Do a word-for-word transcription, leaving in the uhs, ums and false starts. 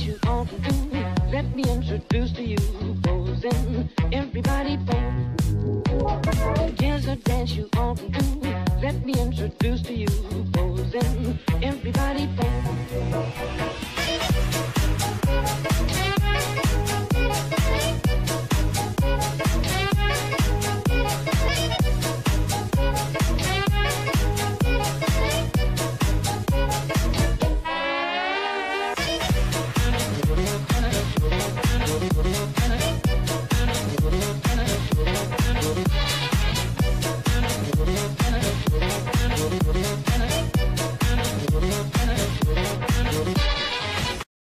you ought to do. Let me introduce to you posing. Everybody pose. Here's a dance you ought to do. Let me introduce to you.